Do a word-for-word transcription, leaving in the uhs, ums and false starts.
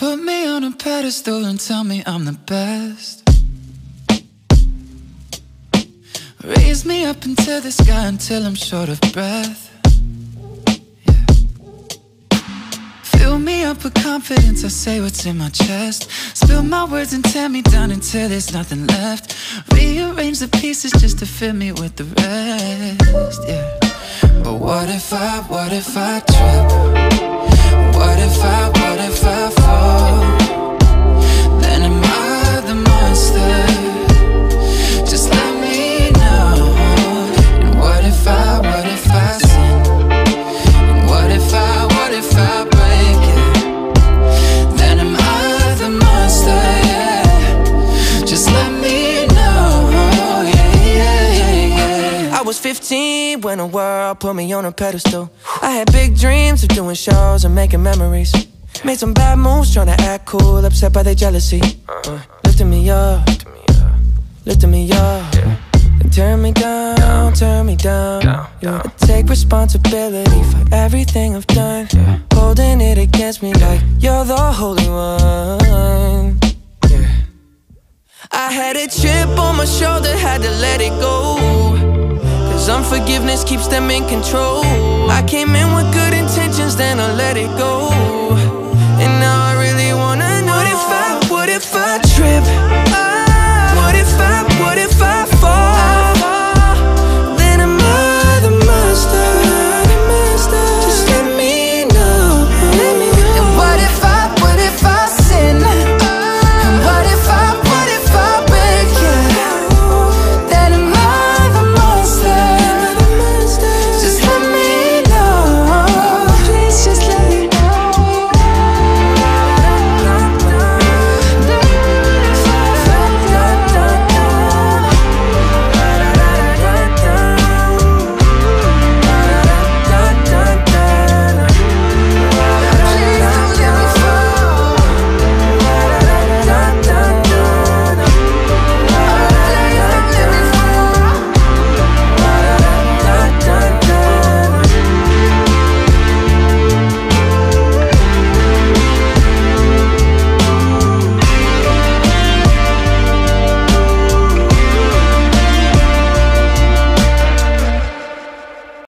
Put me on a pedestal and tell me I'm the best. Raise me up into the sky until I'm short of breath. Yeah. Fill me up with confidence, I say what's in my chest. Spill my words and tear me down until there's nothing left. Rearrange the pieces just to fill me with the rest. Yeah. But what if I, what if I trip? What if I, what if I fall? Then am I the monster? Just let me know. And what if I, what if I sin? And what if I, what if I break it? Then am I the monster? Yeah. Just let me know. Yeah, yeah, yeah, yeah. I was fifteen when the world put me on a pedestal. I had big dreams of doing shows and making memories. Made some bad moves trying to act cool, upset by their jealousy. uh, Lifting me up, lifting me up, and turn me down, turn me down. I take responsibility for everything I've done, holding it against me like you're the holy one. I had a chip on my shoulder, had to let it go, cause unforgiveness keeps them in control. I came in with good intentions, then I let it go.